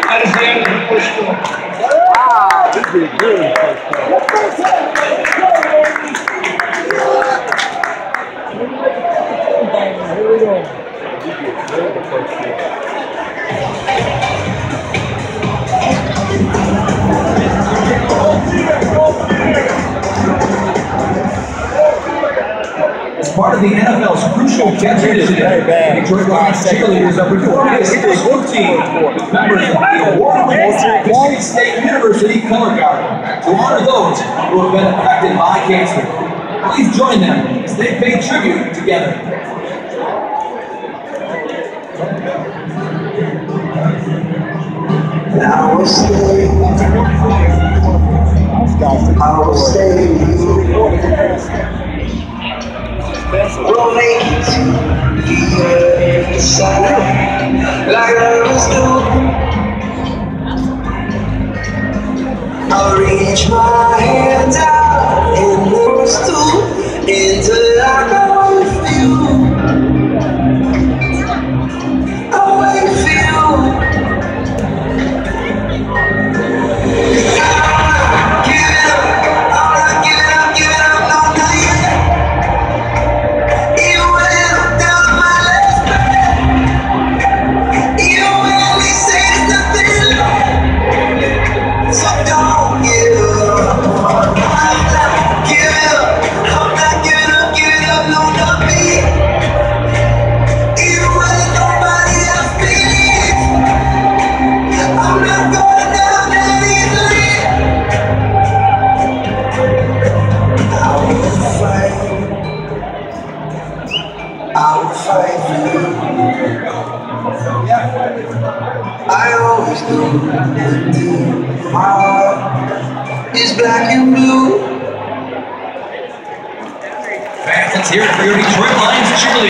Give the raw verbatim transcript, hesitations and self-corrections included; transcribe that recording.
That is the end of the first quarter. Wow, this is good in the first Here we go. This is good in the first quarter. As part of the N F L's crucial cancer initiative, Detroit Lions cheerleaders are performing a special routine. Members of the award-winning Michigan State University Color Guard to honor those who have been affected by cancer. Please join them as they pay tribute together. I will stay. I will stay. We'll make it to the other side, like lovers do. I'll reach my hands out in those two until I go with you. I'll wait for you. I will fight for you. I always do. My heart is black and blue. Fans, let's hear it for your Detroit Lions cheerleaders.